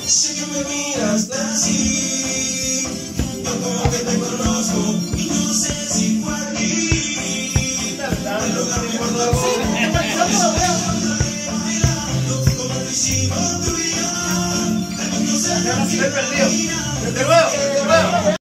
Sé que me miras así, yo como que te conozco y no sé si fue aquí. Como lo hicimos tú y yo, el mundo se Me he perdido. De nuevo.